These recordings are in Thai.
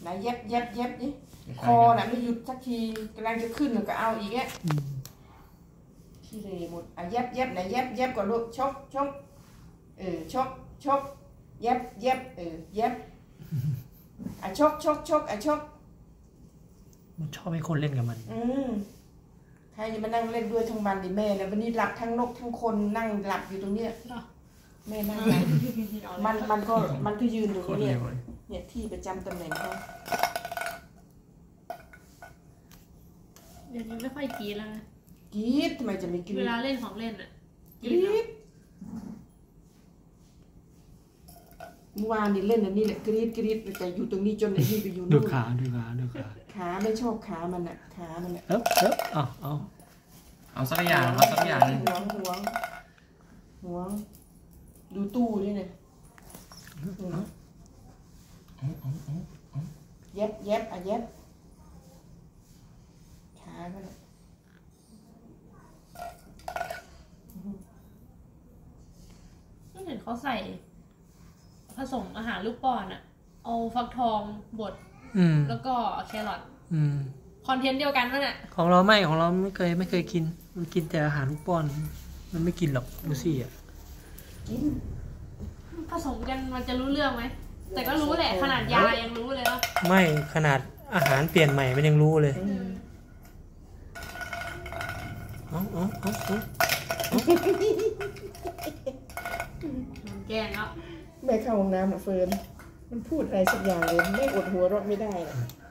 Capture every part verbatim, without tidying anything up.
นะเย็บเย็บเย็บนี่คอน่ะไม่หยุดสักทีกำลังจะขึ้นก็เอาอีกอ่ะขี้เหร่หมดอ่ะเย็บเย็บนะเย็บเย็บก่อนลูกชกชกเออชกชกเย็บเย็บเออเย็บอ่ะชกชกชกอ่ะชกมันชอบให้คนเล่นกับมันอืมใครจะมานั่งเล่นด้วยทั้งวันดิแม่นะวันนี้หลับทั้งนกทั้งคนนั่งหลับอยู่ตรงเนี้ยแม่นั่งมันมันก็มันก็ยืนอยู่ตรงนี้เนี่ยที่ประจำตำแหน่งเขาเดี๋ยวนี้ไม่ค่อยกรี๊ดแล้วนะกรี๊ดทำไมจะไม่กรี๊ดเวลาเล่นของเล่นอ่ะกรี๊ดเมื่อวานนี่เล่นอันนี้แหละกรี๊ดกรี๊ดแต่อยู่ตรงนี้จนไอ้นี่ไปอยู่นู่นดูขาดูขาดูขาขาไม่ชอบขามันอ่ะขามันอ่ะเอ๊บเอ๊บเอาเอาเอาสักอย่างเอาสักอย่างหวงหวงหวงดูตู้นี่เนี่ยเย็บเย็บอ่ะเย็บขามันไม่เห็นเขาใส่ผสมอาหารลูกป้อนอะเอาฟักทองบดแล้วก็แครอทคอนเทนต์เดียวกันมั้งน่ะของเราไม่ของเราไม่เคยไม่เคยกินมันกินแต่อาหารลูกป้อนมันไม่กินหรอกดูสิอ่ะกินผสมกันมันจะรู้เรื่องไหมแต่ก็รู้แหละขนาดยายังรู้เลยว่าไม่ขนาดอาหารเปลี่ยนใหม่มันยังรู้เลยเอ๋ออ๋ออ๋อแกงอ่ะแม่เข้าห้องน้ำอ่ะเฟิร์นมันพูดอะไรสักอย่างเลยไม่อดหัวเราะไม่ได้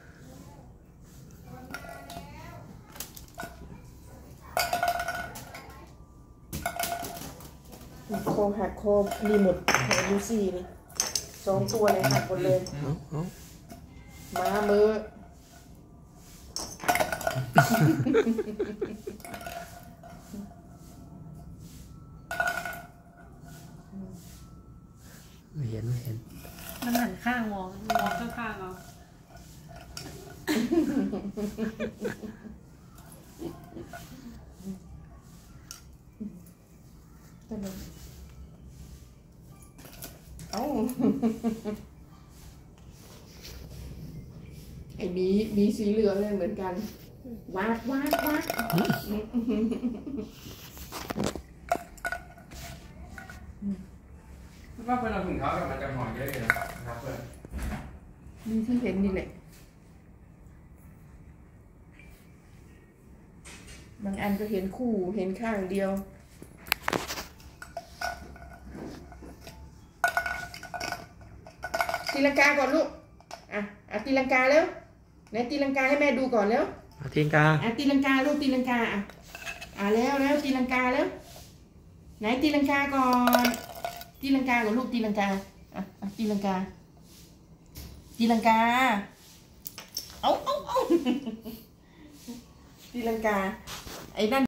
โคหักโครีหมดลูซี่นี่สองตัวเลยหักหมดเลยมามือไม่เห็นไม่เห็นมันหันข้างมองมองข้างๆเอาเอ้าไอ้บีบีสีเหลืองเลยเหมือนกันวาดวาดวาดว่าเพื่อนเราถุงเท้ากับมันจะห่อเยอะเลยนะครับเพื่อนนี่ที่เห็นนี่แหละบางอันก็เห็นคู่เห็นข้างเดียวตีลังกาก่อนลูกอ่ะอ่ะตีลังกาแล้วไหนตีลังกาให้แม่ดูก่อนแล้วตีลังกาอ่ะตีลังกาลูกตีลังกาอ่ะอ่ะแล้วแล้วตีลังกาแล้วไหนตีลังกาก่อนตีลังกาก่อนลูกตีลังกาอ่ะอ่ะตีลังกาตีลังกาเอาเอาเอาตีลังกาไอ้นั่น